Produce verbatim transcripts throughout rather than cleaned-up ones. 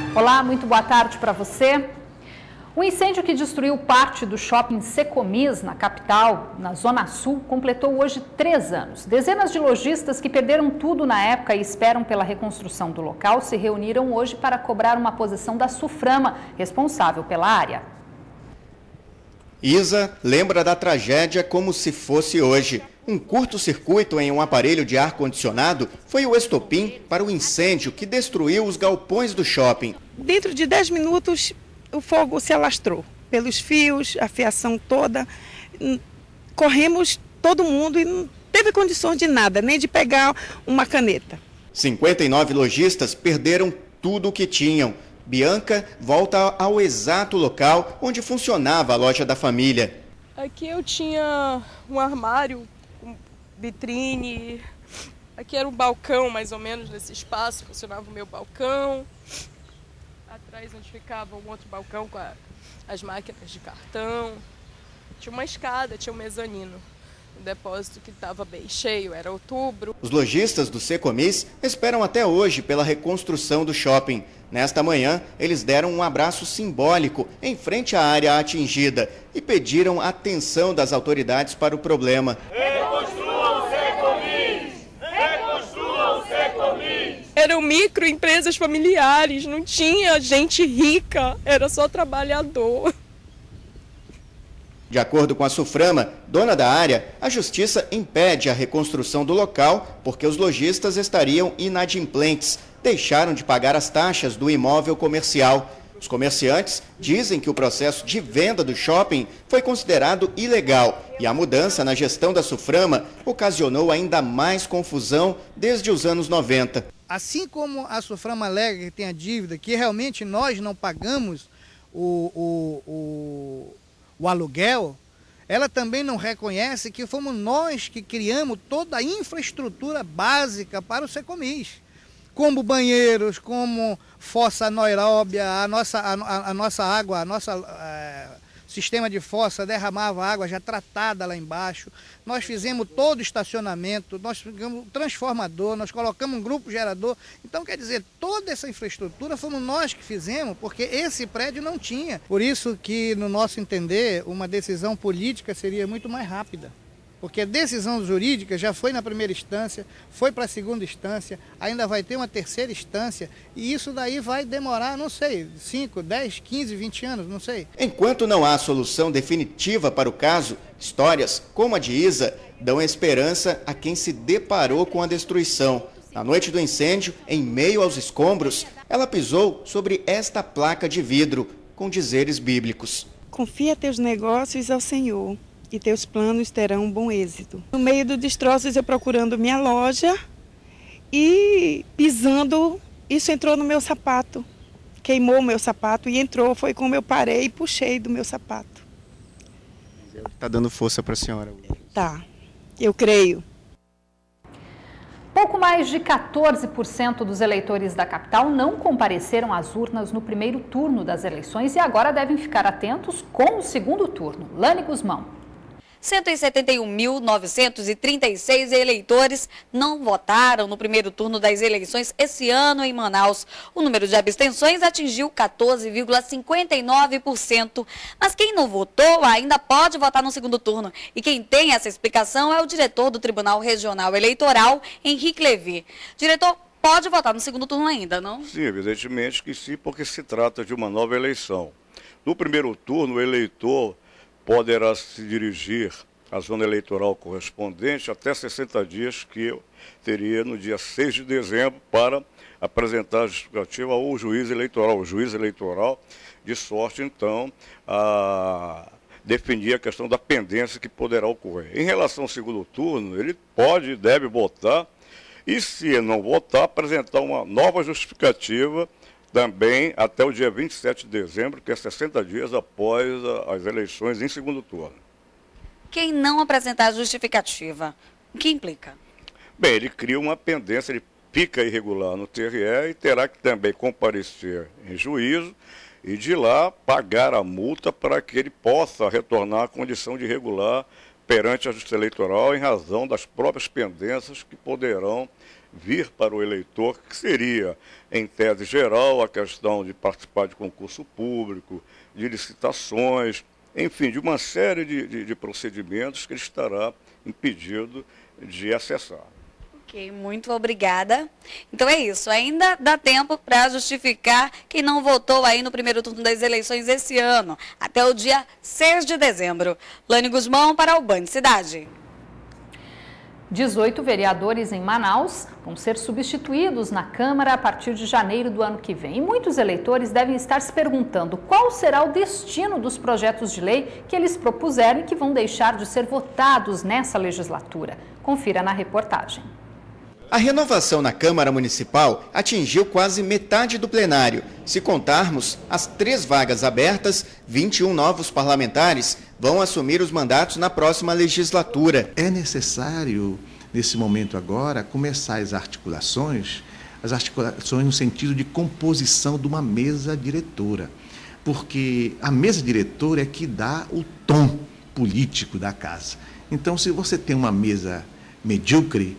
Olá, muito boa tarde para você. O incêndio que destruiu parte do shopping Secomis, na capital, na Zona Sul, completou hoje três anos. Dezenas de lojistas que perderam tudo na época e esperam pela reconstrução do local se reuniram hoje para cobrar uma posição da Suframa, responsável pela área. Isa lembra da tragédia como se fosse hoje. Um curto-circuito em um aparelho de ar-condicionado foi o estopim para o incêndio que destruiu os galpões do shopping. Dentro de dez minutos, o fogo se alastrou pelos fios, a fiação toda. Corremos todo mundo e não teve condições de nada, nem de pegar uma caneta. cinquenta e nove lojistas perderam tudo o que tinham. Bianca volta ao exato local onde funcionava a loja da família. Aqui eu tinha um armário, um vitrine, aqui era um balcão mais ou menos nesse espaço, funcionava o meu balcão. Atrás onde ficava um outro balcão com a, as máquinas de cartão. Tinha uma escada, tinha um mezanino. Um depósito que estava bem cheio, era outubro. Os lojistas do Secomis esperam até hoje pela reconstrução do shopping. Nesta manhã, eles deram um abraço simbólico em frente à área atingida e pediram atenção das autoridades para o problema. Reconstruam o Secomis! Reconstruam o Secomis! Eram microempresas familiares, não tinha gente rica, era só trabalhador. De acordo com a Suframa, dona da área, a justiça impede a reconstrução do local porque os lojistas estariam inadimplentes, deixaram de pagar as taxas do imóvel comercial. Os comerciantes dizem que o processo de venda do shopping foi considerado ilegal e a mudança na gestão da Suframa ocasionou ainda mais confusão desde os anos noventa. Assim como a Suframa alega que tem a dívida, que realmente nós não pagamos o... o, o o aluguel, ela também não reconhece que fomos nós que criamos toda a infraestrutura básica para o Secomis, como banheiros, como fossa anaeróbia, a nossa, a, a nossa água, a nossa é, sistema de fossa derramava água já tratada lá embaixo, nós fizemos todo o estacionamento, nós fizemos transformador, nós colocamos um grupo gerador, então quer dizer, toda essa infraestrutura fomos nós que fizemos, porque esse prédio não tinha. Por isso que, no nosso entender, uma decisão política seria muito mais rápida. Porque a decisão jurídica já foi na primeira instância, foi para a segunda instância, ainda vai ter uma terceira instância, e isso daí vai demorar, não sei, cinco, dez, quinze, vinte anos, não sei. Enquanto não há solução definitiva para o caso, histórias como a de Isa dão esperança a quem se deparou com a destruição. Na noite do incêndio, em meio aos escombros, ela pisou sobre esta placa de vidro, com dizeres bíblicos. Confia teus negócios ao Senhor e teus planos terão bom êxito. No meio dos destroços, eu procurando minha loja e pisando, isso entrou no meu sapato. Queimou o meu sapato e entrou, foi como eu parei e puxei do meu sapato. Está dando força para a senhora? Tá, eu creio. Pouco mais de quatorze por cento dos eleitores da capital não compareceram às urnas no primeiro turno das eleições e agora devem ficar atentos com o segundo turno. Lani Guzmão. cento e setenta e um mil, novecentos e trinta e seis eleitores não votaram no primeiro turno das eleições esse ano em Manaus. O número de abstenções atingiu quatorze vírgula cinquenta e nove por cento. Mas quem não votou ainda pode votar no segundo turno. E quem tem essa explicação é o diretor do Tribunal Regional Eleitoral, Henrique Levy. Diretor, pode votar no segundo turno ainda, não? Sim, evidentemente que sim, porque se trata de uma nova eleição. No primeiro turno, o eleitor poderá se dirigir à zona eleitoral correspondente até sessenta dias, que eu teria no dia seis de dezembro para apresentar a justificativa ao juiz eleitoral. O juiz eleitoral, de sorte, então, a definir a questão da pendência que poderá ocorrer. Em relação ao segundo turno, ele pode e deve votar, e se não votar, apresentar uma nova justificativa também até o dia vinte e sete de dezembro, que é sessenta dias após as eleições em segundo turno. Quem não apresentar a justificativa, o que implica? Bem, ele cria uma pendência, ele fica irregular no T R E e terá que também comparecer em juízo e de lá pagar a multa para que ele possa retornar à condição de irregular perante a Justiça Eleitoral em razão das próprias pendências que poderão vir para o eleitor, que seria, em tese geral, a questão de participar de concurso público, de licitações, enfim, de uma série de, de, de procedimentos que ele estará impedido de acessar. Ok, muito obrigada. Então é isso, ainda dá tempo para justificar quem não votou aí no primeiro turno das eleições esse ano, até o dia seis de dezembro. Lane Guzmão para o Band Cidade. dezoito vereadores em Manaus vão ser substituídos na Câmara a partir de janeiro do ano que vem. E muitos eleitores devem estar se perguntando qual será o destino dos projetos de lei que eles propuseram e que vão deixar de ser votados nessa legislatura. Confira na reportagem. A renovação na Câmara Municipal atingiu quase metade do plenário. Se contarmos as três vagas abertas, vinte e um novos parlamentares vão assumir os mandatos na próxima legislatura. É necessário, nesse momento agora, começar as articulações, as articulações no sentido de composição de uma mesa diretora, porque a mesa diretora é que dá o tom político da casa. Então, se você tem uma mesa medíocre,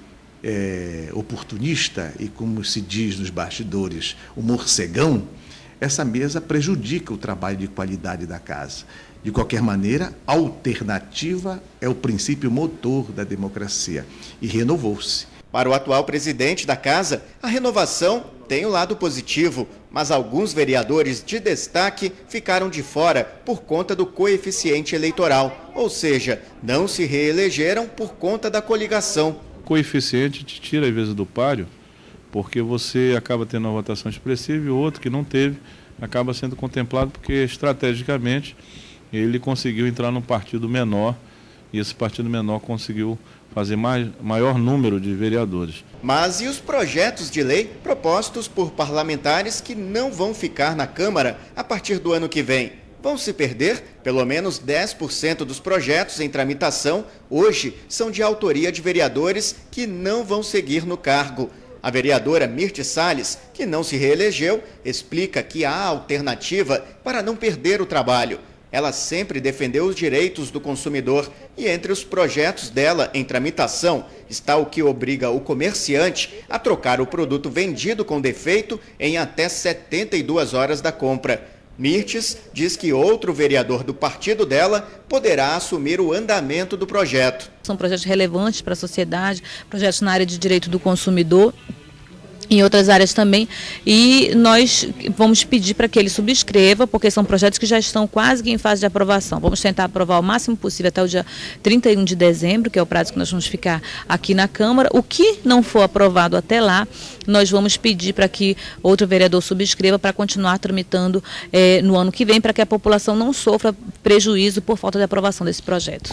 É, oportunista e, como se diz nos bastidores, o morcegão, essa mesa prejudica o trabalho de qualidade da casa. De qualquer maneira, a alternativa é o princípio motor da democracia e renovou-se. Para o atual presidente da casa, a renovação tem o lado positivo, mas alguns vereadores de destaque ficaram de fora por conta do coeficiente eleitoral, ou seja, não se reelegeram por conta da coligação. Coeficiente te tira às vezes do páreo, porque você acaba tendo uma votação expressiva e o outro que não teve acaba sendo contemplado porque estrategicamente ele conseguiu entrar num partido menor e esse partido menor conseguiu fazer mais, maior número de vereadores. Mas e os projetos de lei propostos por parlamentares que não vão ficar na Câmara a partir do ano que vem? Vão se perder? Pelo menos dez por cento dos projetos em tramitação hoje são de autoria de vereadores que não vão seguir no cargo. A vereadora Mirte Salles, que não se reelegeu, explica que há alternativa para não perder o trabalho. Ela sempre defendeu os direitos do consumidor e entre os projetos dela em tramitação está o que obriga o comerciante a trocar o produto vendido com defeito em até setenta e duas horas da compra. Mirtes diz que outro vereador do partido dela poderá assumir o andamento do projeto. São projetos relevantes para a sociedade, projetos na área de direito do consumidor, em outras áreas também, e nós vamos pedir para que ele subscreva, porque são projetos que já estão quase que em fase de aprovação. Vamos tentar aprovar o máximo possível até o dia trinta e um de dezembro, que é o prazo que nós vamos ficar aqui na Câmara. O que não for aprovado até lá, nós vamos pedir para que outro vereador subscreva para continuar tramitando eh, no ano que vem, para que a população não sofra prejuízo por falta de aprovação desse projeto.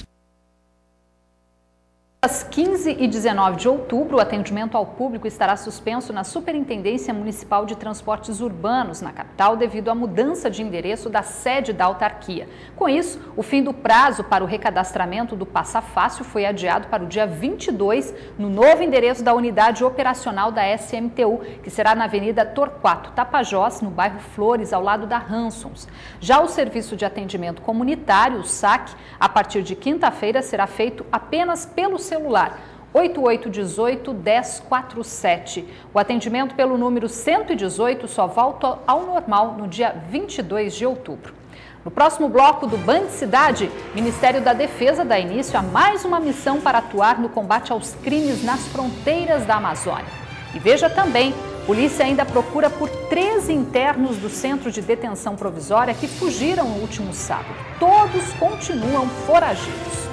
Às quinze e dezenove de outubro, o atendimento ao público estará suspenso na Superintendência Municipal de Transportes Urbanos, na capital, devido à mudança de endereço da sede da autarquia. Com isso, o fim do prazo para o recadastramento do Passa Fácil foi adiado para o dia vinte e dois, no novo endereço da unidade operacional da S M T U, que será na Avenida Torquato Tapajós, no bairro Flores, ao lado da Hansons. Já o serviço de atendimento comunitário, o S A C, a partir de quinta-feira será feito apenas pelo celular oito oito um oito, um zero quatro sete. O atendimento pelo número cento e dezoito só volta ao normal no dia vinte e dois de outubro. No próximo bloco do Band Cidade, o Ministério da Defesa dá início a mais uma missão para atuar no combate aos crimes nas fronteiras da Amazônia. E veja também, a polícia ainda procura por treze internos do Centro de Detenção Provisória que fugiram no último sábado. Todos continuam foragidos.